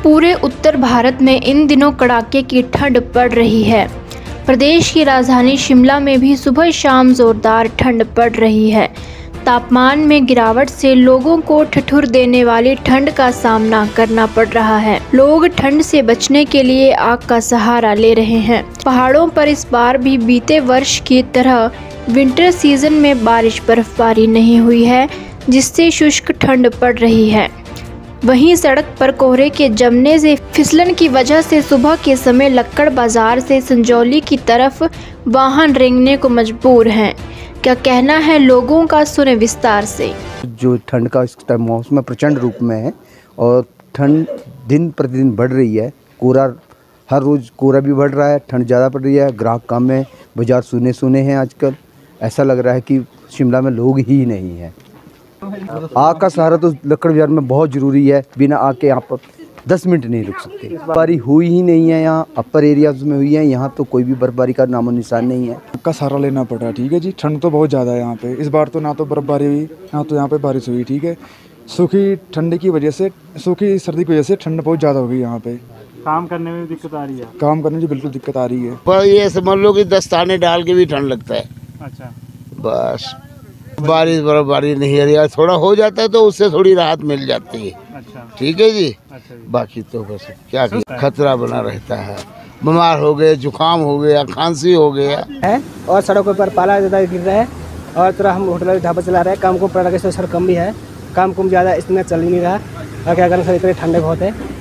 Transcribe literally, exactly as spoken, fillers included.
पूरे उत्तर भारत में इन दिनों कड़ाके की ठंड पड़ रही है। प्रदेश की राजधानी शिमला में भी सुबह शाम जोरदार ठंड पड़ रही है। तापमान में गिरावट से लोगों को ठिठुर देने वाली ठंड का सामना करना पड़ रहा है। लोग ठंड से बचने के लिए आग का सहारा ले रहे हैं। पहाड़ों पर इस बार भी बीते वर्ष की तरह विंटर सीजन में बारिश बर्फबारी नहीं हुई है, जिससे शुष्क ठंड पड़ रही है। वहीं सड़क पर कोहरे के जमने से फिसलन की वजह से सुबह के समय लक्कड़ बाजार से संजौली की तरफ वाहन रेंगने को मजबूर हैं। क्या कहना है लोगों का, सुने विस्तार से। जो ठंड का इस टाइम मौसम प्रचंड रूप में है और ठंड दिन प्रतिदिन बढ़ रही है। कोहरा हर रोज़ कोहरा भी बढ़ रहा है, ठंड ज़्यादा पड़ रही है, ग्राहक कम है, बाजार सुने सुने हैं। आजकल ऐसा लग रहा है कि शिमला में लोग ही नहीं हैं। आग का सहारा तो लक्कड़ बाजार में बहुत ज़रूरी है। बिना आग के यहाँ पर दस मिनट नहीं रुक सकते। बर्फबारी हुई ही नहीं है यहाँ, अपर एरियाज में हुई है, यहाँ तो कोई भी बर्फबारी का नामो निशान नहीं है। आग का सहारा लेना पड़ा। ठीक है जी, ठंड तो बहुत ज़्यादा है यहाँ पे। इस बार तो ना तो बर्फबारी हुई, ना तो यहाँ पे बारिश हुई। ठीक है, सूखी ठंड की वजह से, सूखी सर्दी की वजह से ठंड बहुत ज़्यादा हो गई यहाँ पे। काम करने में भी दिक्कत आ रही है। काम करने में बिल्कुल दिक्कत आ रही है। पर ये समझ लो कि दस्ताने डाल के भी ठंड लगता है। अच्छा, बस बारिश बर्फबारी नहीं आ रही है, थोड़ा हो जाता है तो उससे थोड़ी राहत मिल जाती है। अच्छा, ठीक है जी। अच्छा जी। बाकी तो बस क्या खतरा बना रहता है। बीमार हो गए, जुकाम हो गया, खांसी हो गया है और सड़कों पर पाला ज़्यादा गिर रहा है और थोड़ा हम होटल ढाबा चला रहे हैं। काम को पड़ा के सर कम भी है, काम कुम ज़्यादा इसमें चल ही नहीं रहा और क्या करना सर, इतनी ठंडे बहुत है।